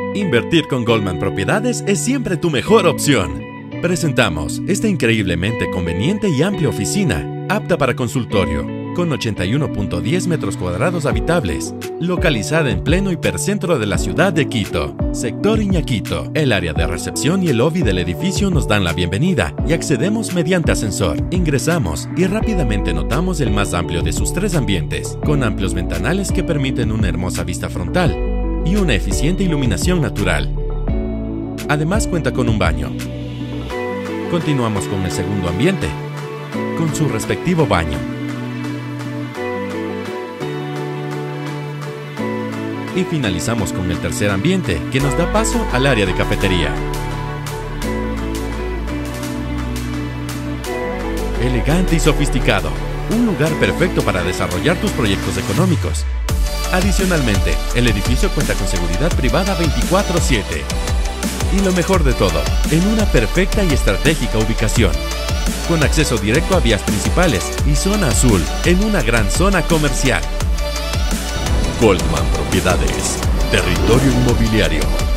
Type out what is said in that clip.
Invertir con Goldman Propiedades es siempre tu mejor opción. Presentamos esta increíblemente conveniente y amplia oficina, apta para consultorio, con 81.10 metros cuadrados habitables, localizada en pleno hipercentro de la ciudad de Quito, sector Iñaquito. El área de recepción y el lobby del edificio nos dan la bienvenida y accedemos mediante ascensor. Ingresamos y rápidamente notamos el más amplio de sus 3 ambientes, con amplios ventanales que permiten una hermosa vista frontal y una eficiente iluminación natural. Además cuenta con un baño. Continuamos con el segundo ambiente, con su respectivo baño. Y finalizamos con el tercer ambiente, que nos da paso al área de cafetería. Elegante y sofisticado, un lugar perfecto para desarrollar tus proyectos económicos. Adicionalmente, el edificio cuenta con seguridad privada 24/7. Y lo mejor de todo, en una perfecta y estratégica ubicación, con acceso directo a vías principales y zona azul, en una gran zona comercial. Goldman Propiedades, territorio inmobiliario.